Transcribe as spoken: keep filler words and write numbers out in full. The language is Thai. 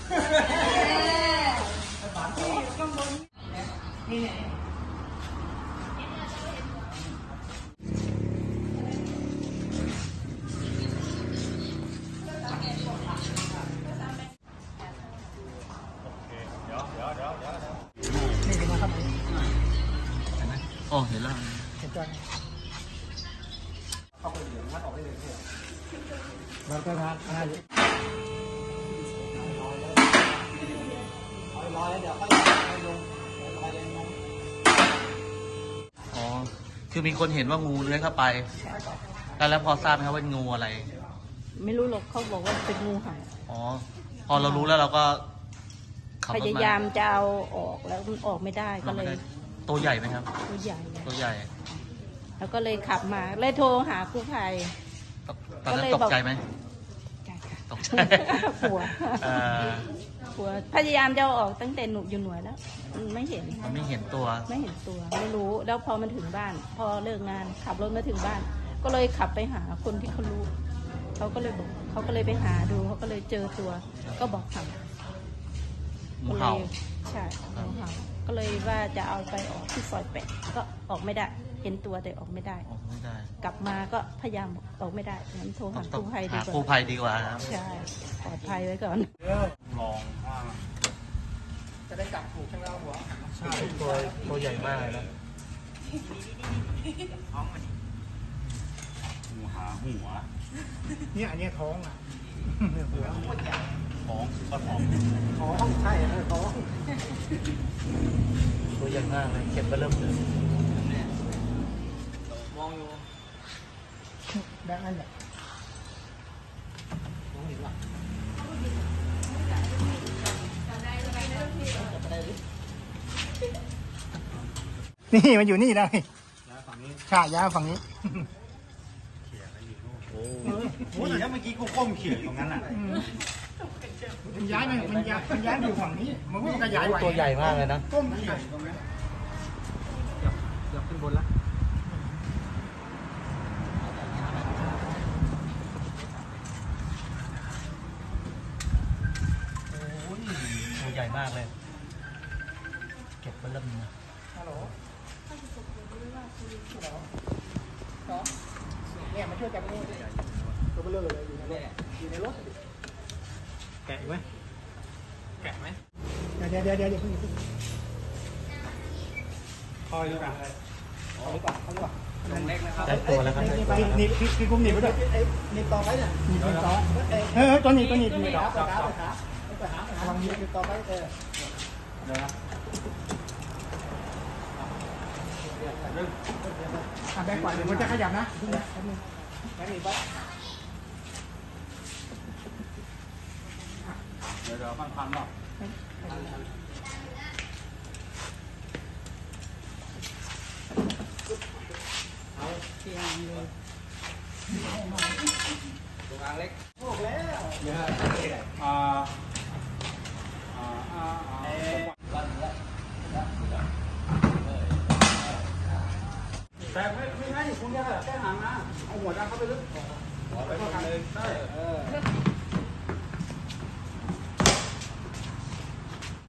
นี่ไงนี่คือมาทำอะไรอ๋อเห็นแล้วเห็นจังเข้าไปเหลืองมัดออกได้เลยเนี่ยมันก็ทานง่ายร้อยแล้วเดี๋ยวค่อยลงร้อยเลยลงอ๋อคือมีคนเห็นว่างูเลื้อยเข้าไปแล้วพอทราบไหมครับว่างูอะไรไม่รู้หรอกเขาบอกว่าเป็นงูเห่าอ๋อพอเรารู้แล้วเราก็พยายามจะเอาออกแล้วมันออกไม่ได้ก็เลยตัวใหญ่ไหมครับตัวใหญ่ตัวใหญ่แล้วก็เลยขับมาเลยโทรหากู้ภัยตอนนั้นตกใจไหมตกใจหัวหัวพยายามจะเอาออกตั้งแต่หนุอยู่หน่วยแล้วไม่เห็นมันไม่เห็นตัวไม่เห็นตัวไม่รู้แล้วพอมันถึงบ้านพอเลิกงานขับรถมาถึงบ้านก็เลยขับไปหาคนที่เขารู้เขาก็เลยบอกเขาก็เลยไปหาดูเขาก็เลยเจอตัวก็บอกทำงูเห่าใช่งูเห่าก็เลยว่าจะเอาไปออกที่ซอยแปดก็ออกไม่ได้เห็นตัวแต่ออกไม่ได้ออกไม่ได้กลับมาก็พยายามออกไม่ได้งั้นโทรหากู้ภัยดีกว่ากู้ภัยดีกว่าใช่ปลอดภัยไว้ก่อนลองว่าจะได้จับถูกใช่ไหมหัวใช่ตัวตัวใหญ่มากเลยนะท้องมันหัวหาหัวเนี่ยอันนี้ท้องอ่ะเนี่ยหัวท้องก็ท้องท้องใช่เออท้องตัวใหญ่มากเลยเก็บไปเริ่มเลยมองอยู่แบงค์นั่นแหละมองเห็นหรอนี่มันอยู่นี่ได้ใช่ย้ายฝั่งนี้โอ้โหแล้วเมื่อกี้กูก้มเขี่ยตรงนั้นอ่ะมันย้ายมันมันย้ายมันย้ายอยู่ฝั่งนี้มันก็ขยายไหวตัวใหญ่มากเลยนะก้มเขี่ยตรงนั้นเดี๋ยวเดี๋ยวขึ้นบนละตัวใหญ่มากเลยเก็บไปเริ่มนะฮัลโหลเนี่ยมาช่วยจับงูตัวเบลอเลยอยู่ในรถอยู่ในรถแกะไหมแกะไหมเดี๋ยวเดี๋ยวเดี๋ยวเดี๋ยวเพิ่งเพิ่งคอยดูกันเอาดีกว่าเอาดีกว่าลงเล็กนะครับได้ตัวแล้วครับนี่ไปนี่พี่พี่กุ้งหนีไปด้วยนี่ต่อไปเนี่ยนี่ต่อเฮ้ยตัวนี้ตัวนี้นี่ขาขาขาขาไปหาไปหาลองนี่ต่อไปเออเดี๋ยวนะอ่ะแบงก่อนเดี๋ยวมันจะขยับนะแบงหนีไปเดี๋ยวเดี๋ยวพันพันหรอเอาเตียงเลยตัวกลางเล็กโอ้แล้วเยอะอ่าอ่าอ่าแต่ไม่ไม่ใช่คุณเนี่ยแค่หางนะเอาหัวดันเข้าไปลึกหัวไปเข้ากันเลยใช่เออ